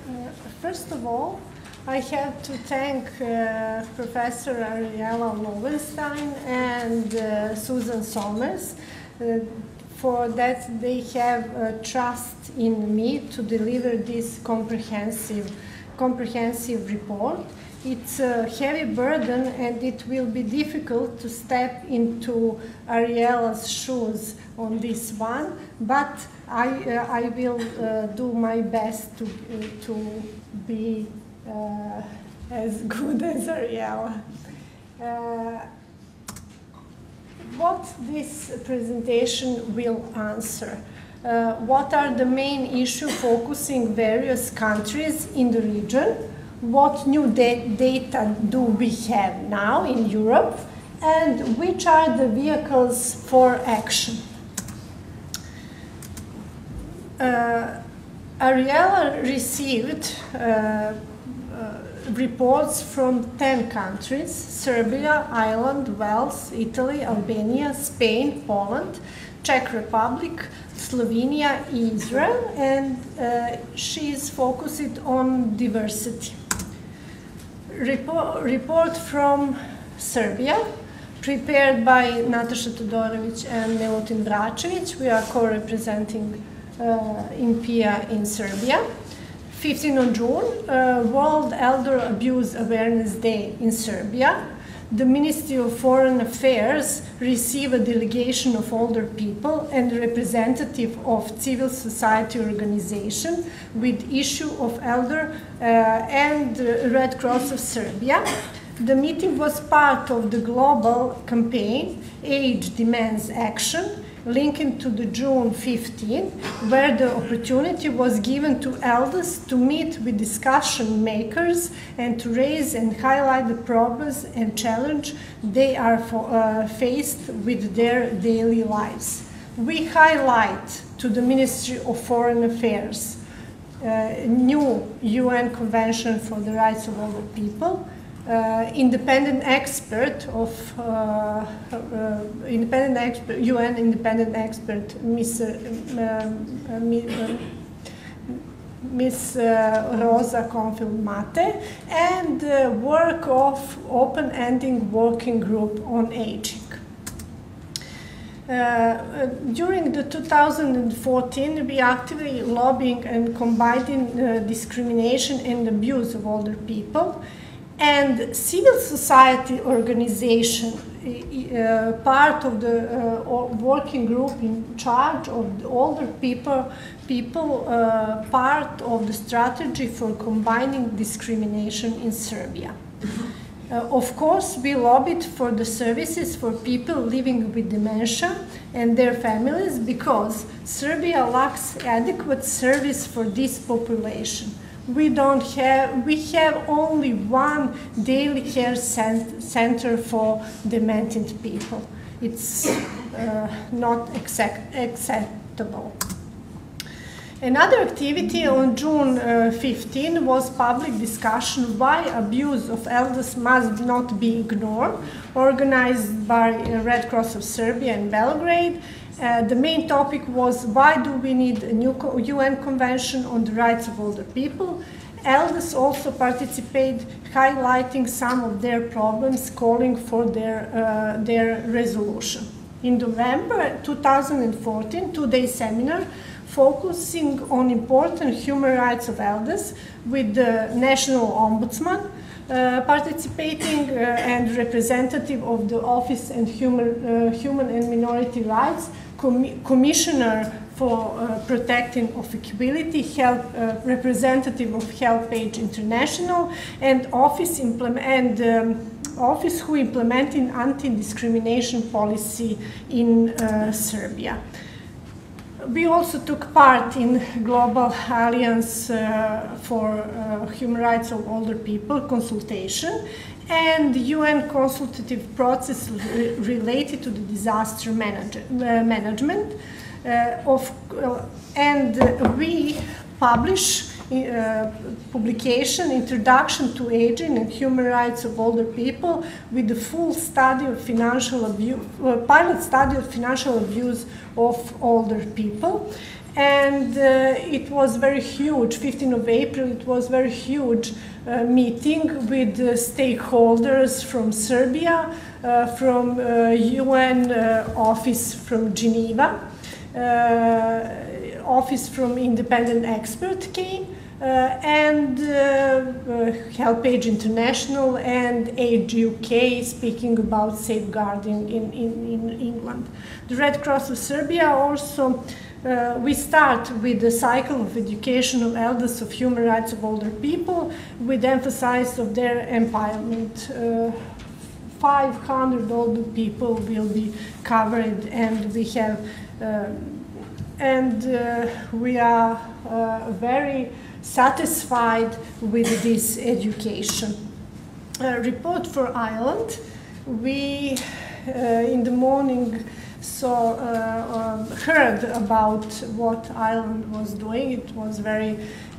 First of all, I have to thank Professor Ariela Lowenstein and Susan Somers for that they have trust in me to deliver this comprehensive report. It's a heavy burden and it will be difficult to step into Ariela's shoes on this one, but I will do my best to be as good as Ariela. What this presentation will answer? What are the main issues focusing various countries in the region? What new data do we have now in Europe? And which are the vehicles for action? Ariela received reports from 10 countries: Serbia, Ireland, Wales, Italy, Albania, Spain, Poland, Czech Republic, Slovenia, Israel, and she is focused on diversity. Report from Serbia, prepared by Natasa Todorovic and Milutin Dračević. We are co-representing INPIA in Serbia. 15th of June, World Elder Abuse Awareness Day in Serbia. The Ministry of Foreign Affairs received a delegation of older people and a representative of civil society organization with issue of elder and Red Cross of Serbia. The meeting was part of the global campaign Age Demands Action, linked to the June 15, where the opportunity was given to elders to meet with discussion makers and to raise and highlight the problems and challenge they are faced with their daily lives. We highlight to the Ministry of Foreign Affairs new UN Convention for the Rights of Older People, independent expert of UN independent expert Miss Rosa Confil-Mate, and work of open-ending working group on aging. During the 2014, we actively lobbying and combating discrimination and abuse of older people. And civil society organization, part of the working group in charge of the older people, part of the strategy for combining discrimination in Serbia. Of course, we lobbied for the services for people living with dementia and their families because Serbia lacks adequate service for this population. We have only one daily care center for demented people. It's not acceptable. Another activity on June 15 was public discussion why abuse of elders must not be ignored, organized by Red Cross of Serbia in Belgrade. The main topic was why do we need a new UN Convention on the Rights of Older People. Elders also participate, highlighting some of their problems, calling for their resolution. In November 2014, two-day seminar focusing on important human rights of elders with the National Ombudsman participating and representative of the Office and Human and Minority Rights, Commissioner for Protecting of Equality, representative of Help Age International, and Office who implementing anti-discrimination policy in Serbia. We also took part in Global Alliance for Human Rights of Older People consultation and UN consultative process related to the disaster management. And we publish publication, Introduction to Aging and Human Rights of Older People, with the full study of financial abuse, pilot study of financial abuse of older people. And it was very huge, 15th of April, it was very huge meeting with stakeholders from Serbia, from UN office from Geneva, office from independent expert came, and HelpAge International and Age UK speaking about safeguarding in England. The Red Cross of Serbia also, we start with the cycle of education of elders of human rights of older people with emphasis of their empowerment. 500 older people will be covered, and we have we are very satisfied with this education. Report for Ireland. We in the morning heard about what Ireland was doing. It was very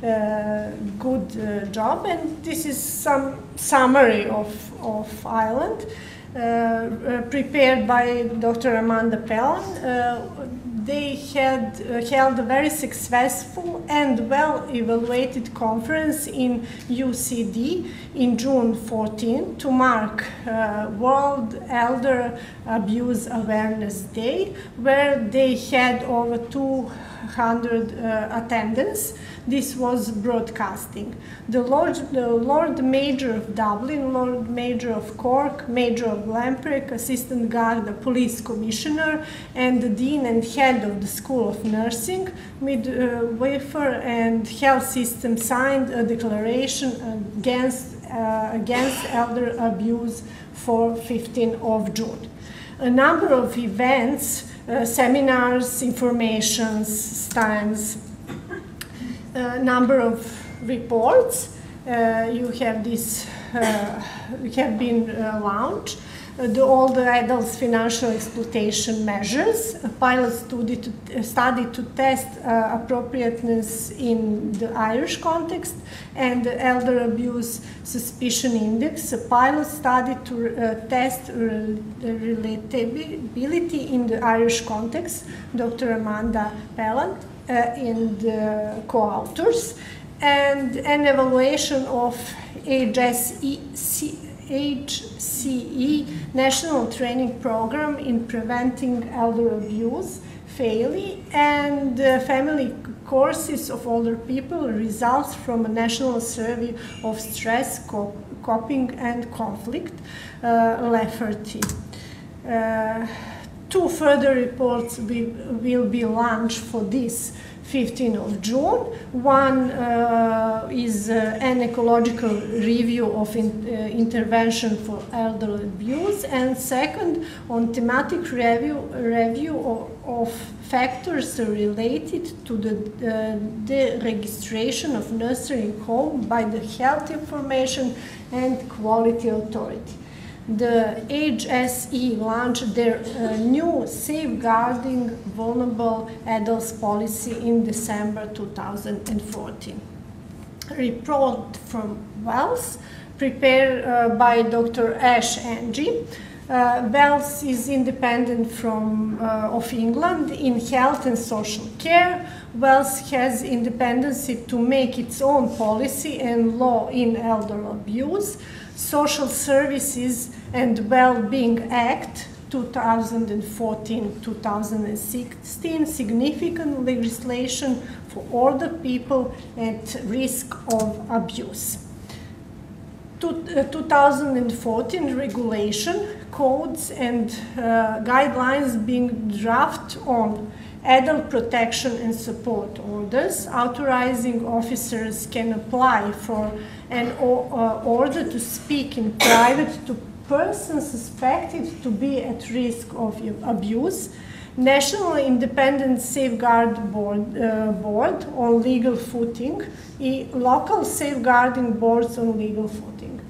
good job, and this is some summary of Ireland prepared by Dr. Amanda Pellan. They had held a very successful and well-evaluated conference in UCD in June 14 to mark World Elder Abuse Awareness Day, where they had over 200 attendance. This was broadcasting. The Lord Mayor of Dublin, Lord Mayor of Cork, Mayor of Lamprey, Assistant Garda Police Commissioner, and the Dean and Head of the School of Nursing, Midwifery and Health System signed a declaration against elder abuse for 15th of June. A number of events, seminars, information stands, number of reports. You have this have been launched. All the adults' financial exploitation measures, a pilot study to test appropriateness in the Irish context, and the Elder Abuse Suspicion Index, a pilot study to test relatability in the Irish context, Dr. Amanda Pellan and co-authors, and an evaluation of HCE National Training Program in Preventing Elder Abuse, FAILI, and family courses of older people, results from a national survey of stress, coping and conflict, Lafferty. Two further reports will be launched for this 15th of June. One is an ecological review of intervention for elder abuse, and second on thematic review of factors related to the registration of nursery home by the Health Information and Quality Authority. The HSE launched their new Safeguarding Vulnerable Adults policy in December 2014. Report from Wales, prepared by Dr. Ash Angie. Wales is independent of England in health and social care. Wales has independence to make its own policy and law in elder abuse. Social Services and Well-Being Act 2014-2016, significant legislation for older people at risk of abuse. 2014 regulation, codes and guidelines being drafted on adult protection and support orders. Authorizing officers can apply for an order to speak in private to persons suspected to be at risk of abuse. National Independent Safeguard Board on legal footing, local safeguarding boards on legal footing.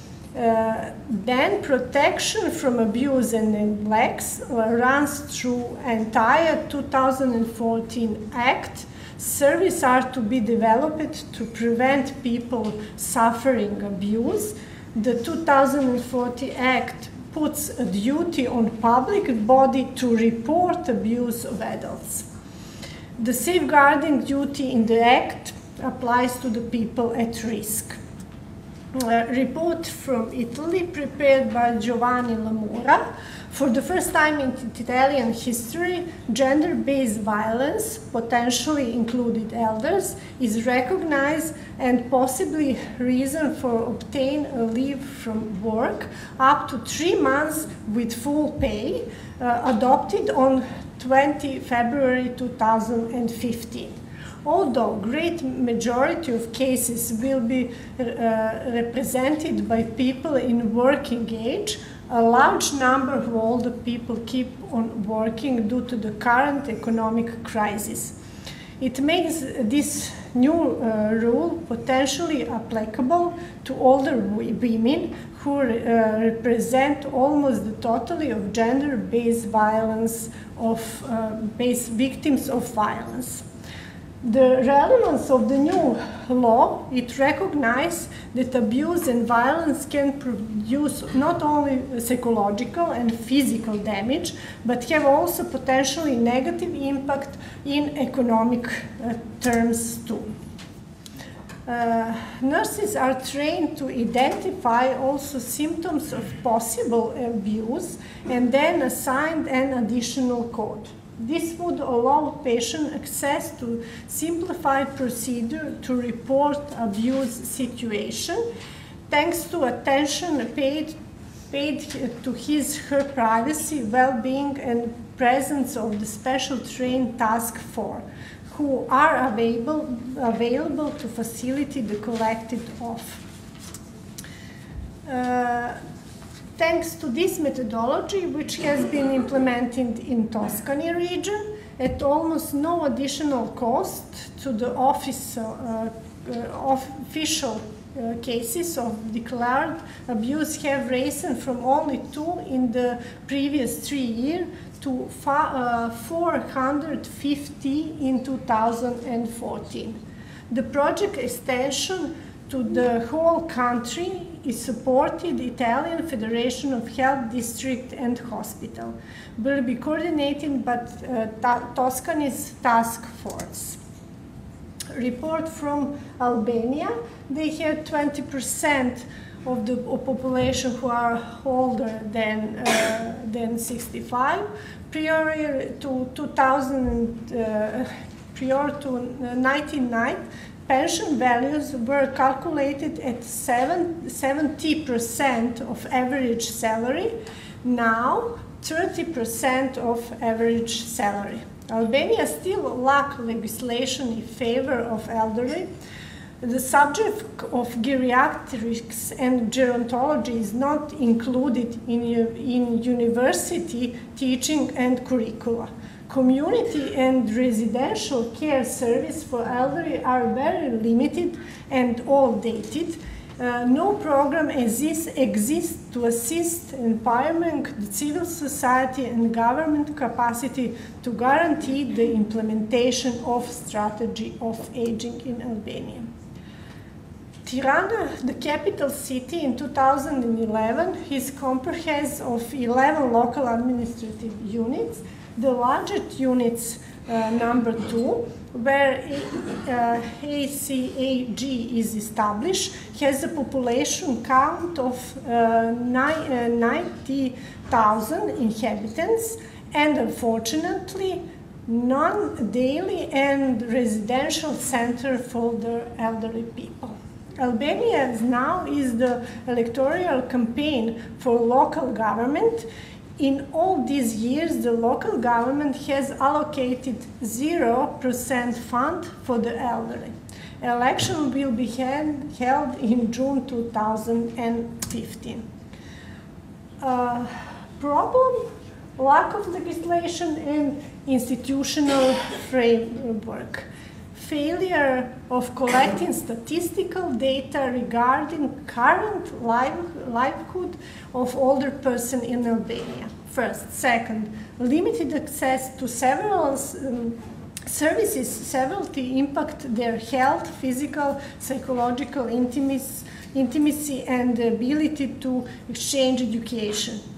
Then protection from abuse and neglect runs through entire 2014 Act. Services are to be developed to prevent people suffering abuse. The 2014 Act puts a duty on public body to report abuse of adults. The safeguarding duty in the Act applies to the people at risk. A report from Italy prepared by Giovanni Lamora. For the first time in Italian history, gender-based violence, potentially included elders, is recognized and possibly reason for obtain a leave from work up to 3 months with full pay, adopted on 20 February 2015. Although great majority of cases will be represented by people in working age, a large number of older people keep on working due to the current economic crisis. It makes this new rule potentially applicable to older women who represent almost the totality of gender-based violence victims of violence. The relevance of the new law, it recognizes that abuse and violence can produce not only psychological and physical damage, but have also potentially negative impact in economic terms too. Nurses are trained to identify also symptoms of possible abuse and then assign an additional code. This would allow patient access to simplified procedure to report abuse situation, thanks to attention paid to her privacy, well-being, and presence of the special trained task force, who are available to facilitate the collective of. Thanks to this methodology, which has been implemented in Tuscany region, at almost no additional cost to the official cases of declared abuse have risen from only 2 in the previous 3 years to 450 in 2014. The project extension to the whole country is supported Italian Federation of Health District and Hospital, will be coordinated by Tuscany's task force. Report from Albania, they had 20% of the population who are older than 65. Prior to 1999, pension values were calculated at 70% of average salary, now 30% of average salary. Albania still lacks legislation in favor of elderly. The subject of geriatrics and gerontology is not included in university teaching and curricula. Community and residential care service for elderly are very limited and outdated. No program exists to assist empowering the civil society and government capacity to guarantee the implementation of strategy of aging in Albania. Tirana, the capital city, in 2011 is composed of 11 local administrative units. The largest units, number 2, where ACAG is established, has a population count of 90,000 inhabitants and, unfortunately, non-daily and residential center for the elderly people. Albania now is the electoral campaign for local government. In all these years, the local government has allocated 0% fund for the elderly. Election will be held in June 2015. Problem? Lack of legislation and institutional framework. Failure of collecting statistical data regarding current livelihood of older person in Albania. First. Second, limited access to several services severely impact their health, physical, psychological intimacy, and the ability to exchange education.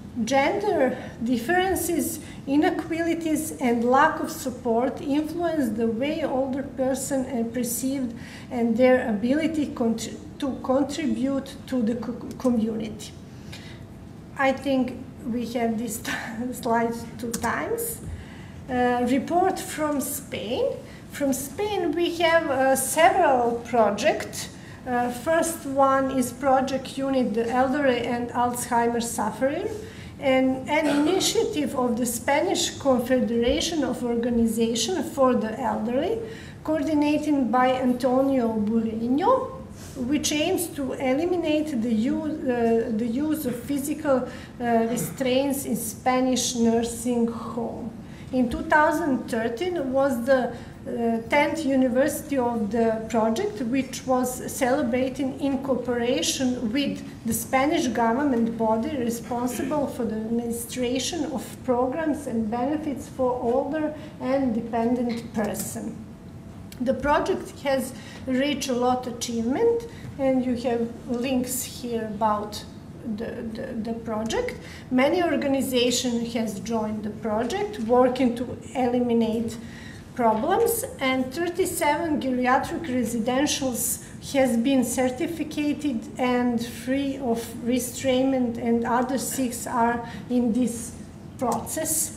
Gender differences, inequalities, and lack of support influence the way older persons are perceived and their ability to contribute to the community. I think we have this slide 2 times. Report from Spain. From Spain we have several projects. First one is Project Unit the Elderly and Alzheimer's Suffering, and an initiative of the Spanish Confederation of Organization for the Elderly, coordinated by Antonio Bureño, which aims to eliminate the use of physical restraints in Spanish nursing home. In 2013 was the 10th anniversary of the project, which was celebrated in cooperation with the Spanish government body responsible for the administration of programs and benefits for older and dependent persons. The project has reached a lot of achievement, and you have links here about the project. Many organizations has joined the project, working to eliminate problems, and 37 geriatric residentials has been certificated and free of restraint, and other 6 are in this process.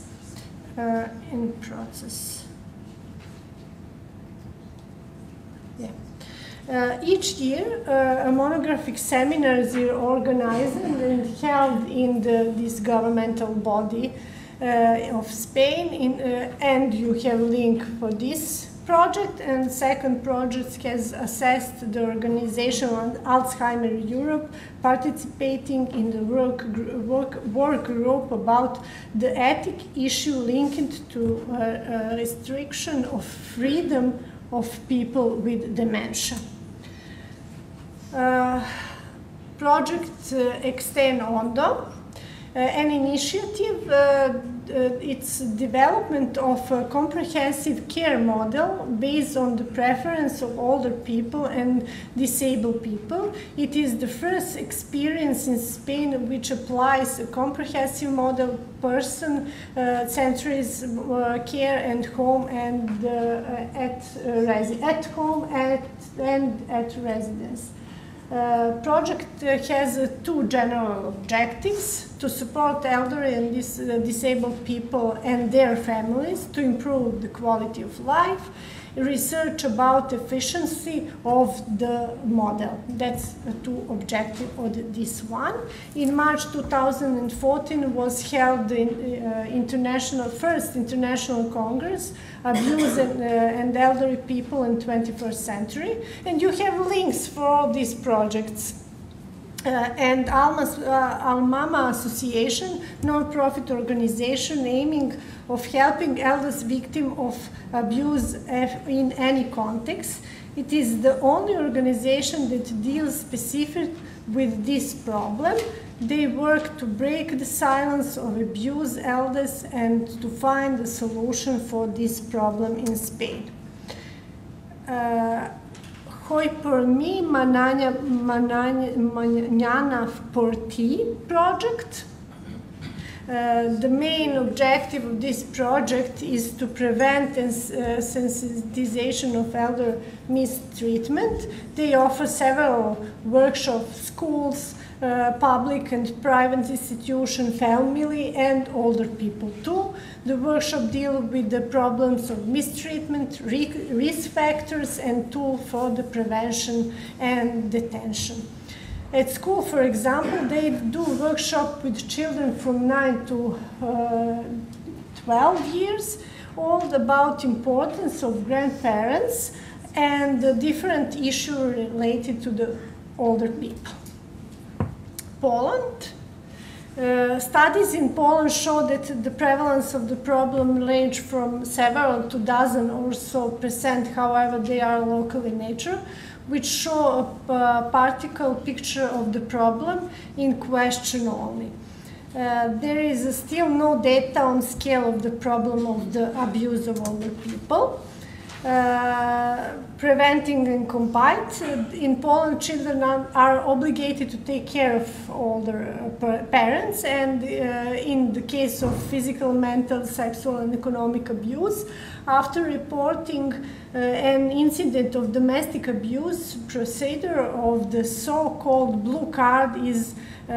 Each year, a monographic seminars are organized and held in this governmental body of Spain, and you have a link for this project. And second project has assessed the organization on Alzheimer's Europe, participating in the work group about the ethic issue linked to restriction of freedom of people with dementia. Project Extend Ondo, an initiative, it's development of a comprehensive care model based on the preference of older people and disabled people. It is the first experience in Spain which applies a comprehensive model, person-centered care and home and at home and at residence. Project has 2 general objectives: to support elderly and disabled people and their families, to improve the quality of life, research about efficiency of the model. That's the 2 objectives of this one. In March 2014 was held the first International Congress, Abuse and Elderly People in 21st Century. And you have links for all these projects. And Almama Association, non-profit organization aiming of helping elders victims of abuse in any context. It is the only organization that deals specifically with this problem. They work to break the silence of abused elders and to find a solution for this problem in Spain. Hoj por mi manana por ti project. The main objective of this project is to prevent sensitization of elder mistreatment. They offer several workshops, schools, public and private institutions, family and older people too. The workshop deals with the problems of mistreatment, risk factors, and tools for the prevention and detention. At school, for example, they do workshop with children from 9 to 12 years, all about importance of grandparents and the different issues related to the older people. Poland. Studies in Poland show that the prevalence of the problem range from several to dozen or so percent, however they are local in nature, which show a particle picture of the problem in question only. There is still no data on scale of the problem of the abuse of older people. preventing and combined. In Poland, children are obligated to take care of older parents, and in the case of physical, mental, sexual, and economic abuse, after reporting an incident of domestic abuse, procedure of the so-called blue card is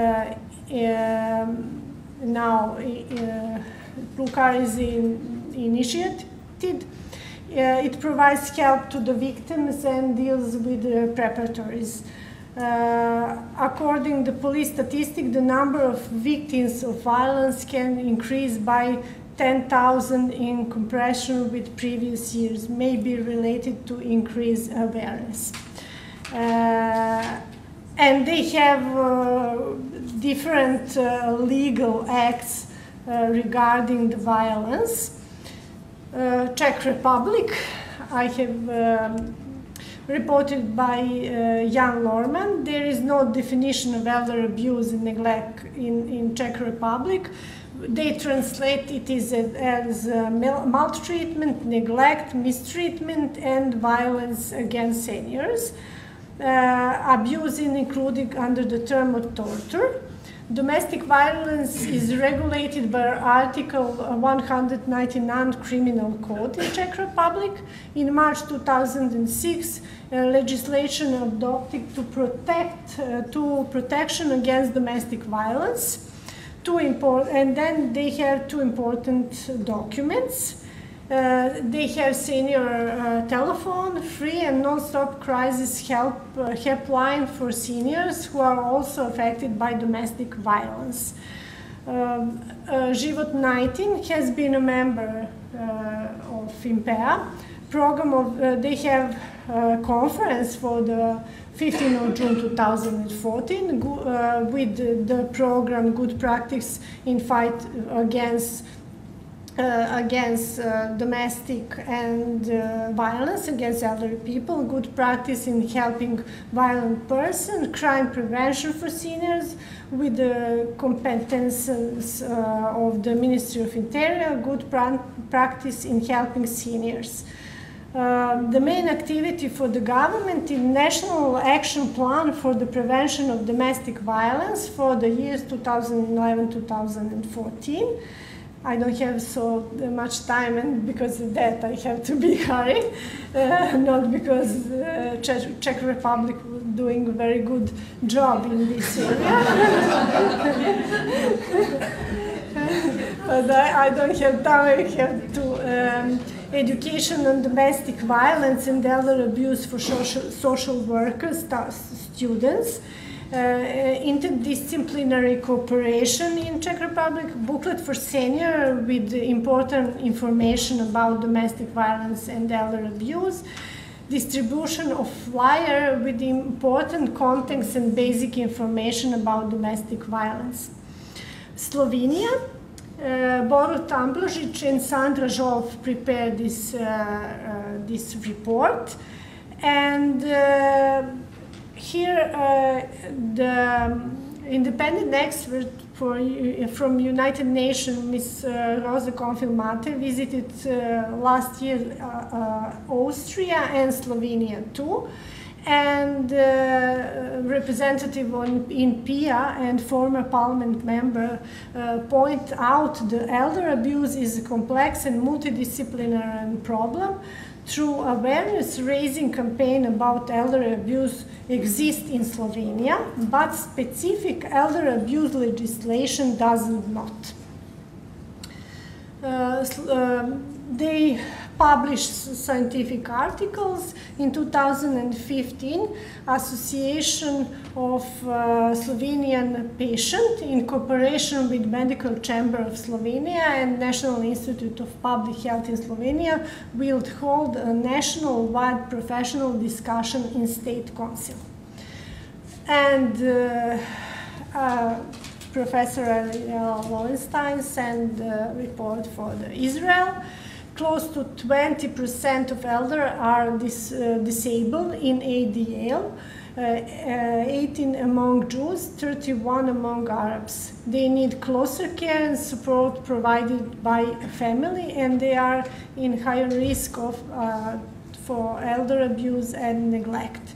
blue card is initiated. It provides help to the victims and deals with the perpetrators. According to police statistics, the number of victims of violence can increase by 10,000 in comparison with previous years, may be related to increased awareness. And they have different legal acts regarding the violence. Czech Republic, I have reported by Jan Lorman. There is no definition of elder abuse and neglect in Czech Republic. They translate it as maltreatment, neglect, mistreatment, and violence against seniors. Abuse is included under the term of torture. Domestic violence is regulated by Article 199 Criminal Code in Czech Republic. In March 2006, legislation adopted to protection against domestic violence. And then they have two important documents. They have senior telephone, free and non-stop crisis helpline for seniors who are also affected by domestic violence. Život 19 has been a member of IMPEA program. They have a conference for the 15th of June 2014 with the program Good Practice in Fight Against domestic and violence against elderly people, good practice in helping violent person, crime prevention for seniors with the competences of the Ministry of Interior, good practice in helping seniors. The main activity for the government is National Action Plan for the Prevention of Domestic Violence for the years 2011-2014. I don't have so much time, and because of that I have to be hurried, not because Czech Republic was doing a very good job in this area. But I don't have time. I have to education on domestic violence and elder abuse for social workers, students. Interdisciplinary cooperation in Czech Republic, booklet for senior with important information about domestic violence and elder abuse, distribution of flyer with important context and basic information about domestic violence. Slovenia, Borut Ambložić and Sandra Žolf prepared this report, and here, the independent expert from United Nations, Ms. Rosa Confil-Mate, visited last year Austria and Slovenia too, and representative in PIA and former parliament member point out the elder abuse is a complex and multidisciplinary problem. Through awareness raising campaign about elder abuse exists in Slovenia, but specific elder abuse legislation does not. They published scientific articles. In 2015, Association of Slovenian Patients, in cooperation with Medical Chamber of Slovenia and National Institute of Public Health in Slovenia, will hold a national-wide professional discussion in State Council. And Professor Wallenstein sent a report for Israel. Close to 20% of elders are disabled in ADL, 18 among Jews, 31 among Arabs. They need closer care and support provided by a family, and they are in higher risk of for elder abuse and neglect.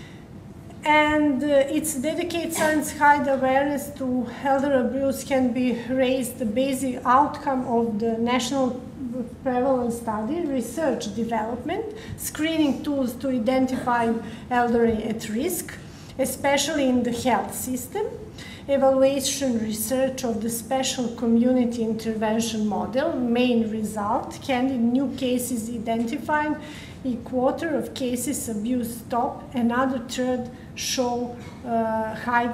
And its dedicated science high awareness to elder abuse can be raised the basic outcome of the national prevalence study, research development, screening tools to identify elderly at risk, especially in the health system, evaluation research of the special community intervention model, main result, candid new cases identifying, a quarter of cases abuse stop, another third show high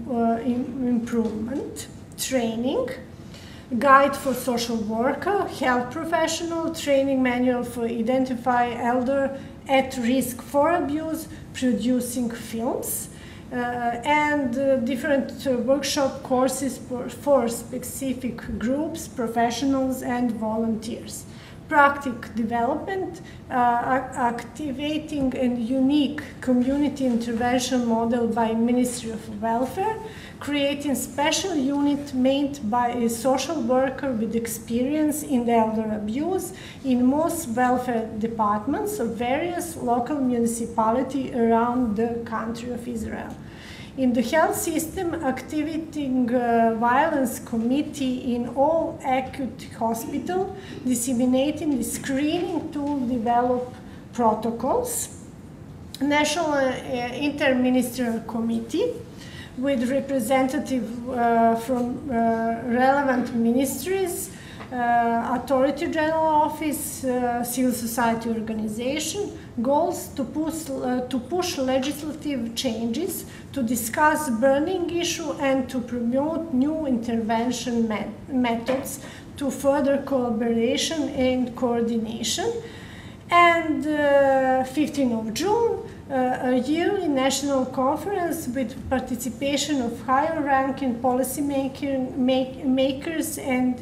improvement. Training, guide for social worker, health professional, training manual for identify elder at risk for abuse, producing films, and different workshop courses for specific groups, professionals, and volunteers. Practical development, activating a unique community intervention model by Ministry of Welfare, creating special unit made by a social worker with experience in the elder abuse in most welfare departments of various local municipalities around the country of Israel. In the health system, activating violence committee in all acute hospitals, disseminating the screening to develop protocols. National Interministerial Committee with representatives from relevant ministries, Authority General Office, civil society organization, goals to push legislative changes, to discuss burning issue and to promote new intervention methods to further collaboration and coordination. And 15th of June, a yearly national conference with participation of higher ranking policy makers and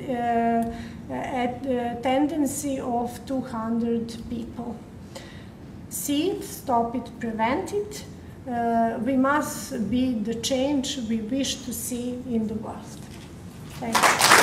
tendency of 200 people. See it, stop it, prevent it. We must be the change we wish to see in the world. Thank you.